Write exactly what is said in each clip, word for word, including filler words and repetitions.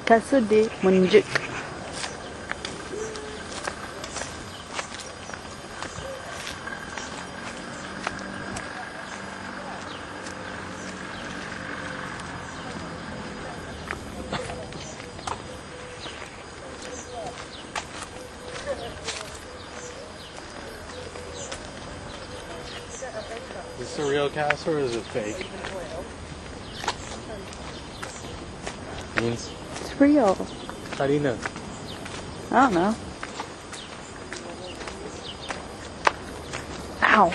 Castle de Montjuïc. Is this a real castle or is it fake? Means It's real. how do you know? I don't know. Ow.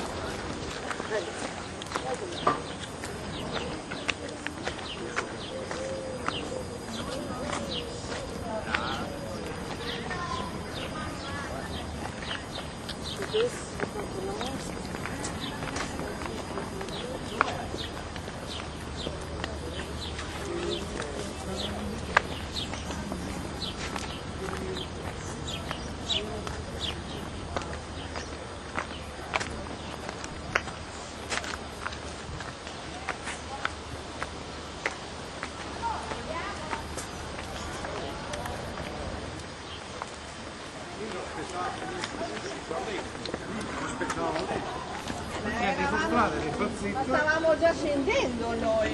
Stavamo già scendendo noi.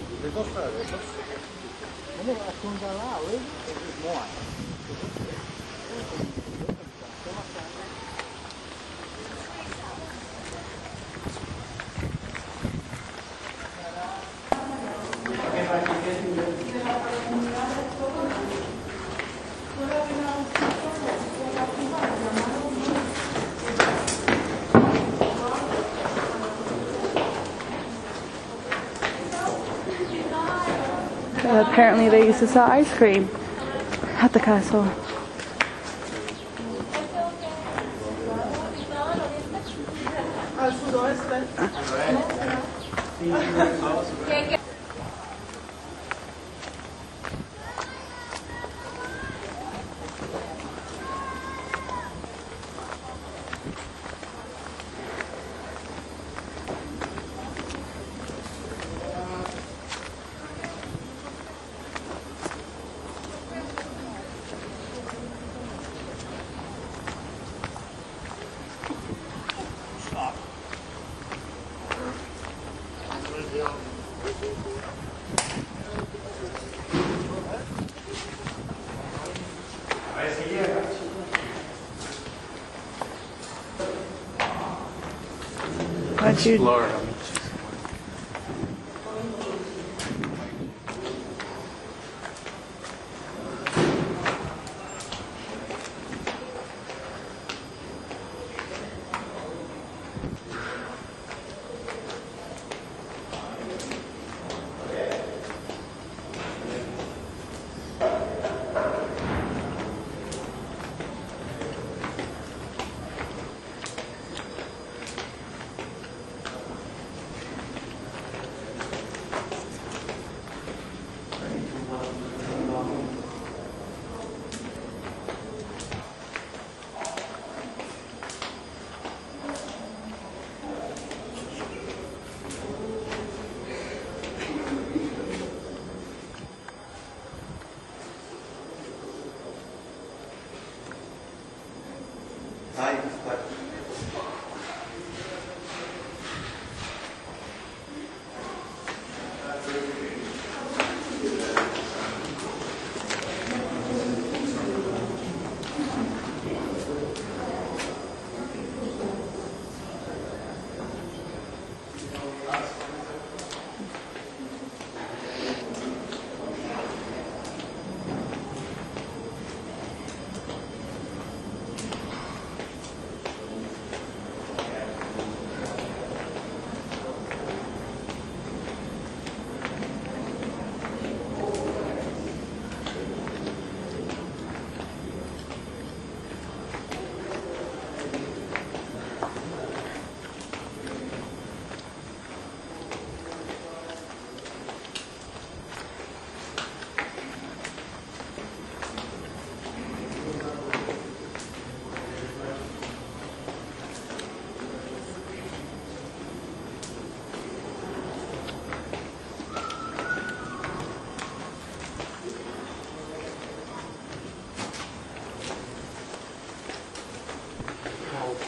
Uh, apparently they used to sell ice cream at the castle. Why'd you... Explore.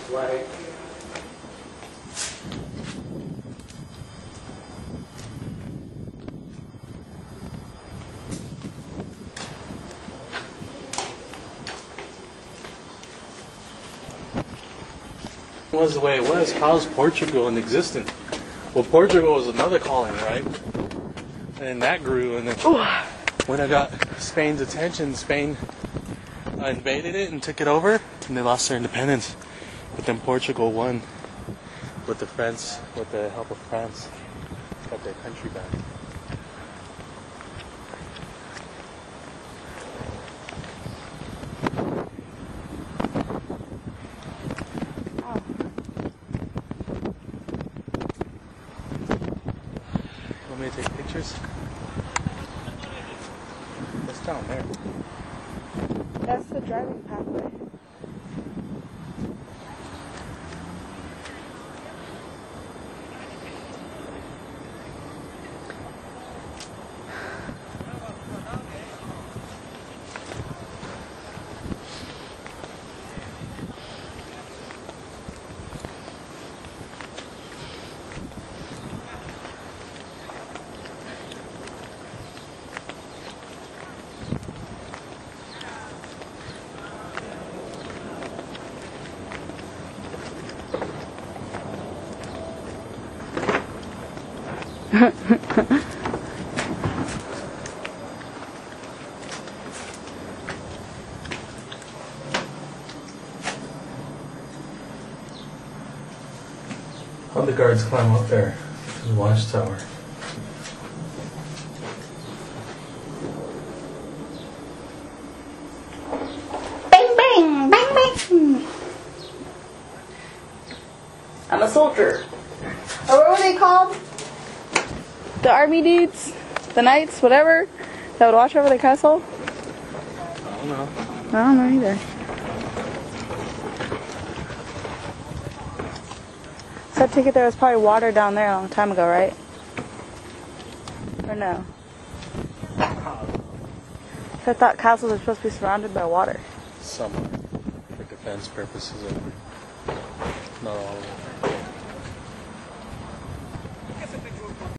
Like. Was the way it was. How's Portugal in existence? Well, Portugal was another colony, right? And that grew, and then when I got Spain's attention, Spain invaded it and took it over, and they lost their independence. But then Portugal won with the France, with the help of France, got their country back. Want me to take pictures? That's down there. That's the driving pathway. How'd the guards climb up there to the watchtower? Bang, bang, bang, bang. I'm a soldier. Or what were they called? The army dudes, the knights, whatever, that would watch over the castle. I don't know. I don't know either. So I take it there was probably water down there a long time ago, right? Or no? I thought castles are supposed to be surrounded by water. Some for defense purposes, only. Not all of them.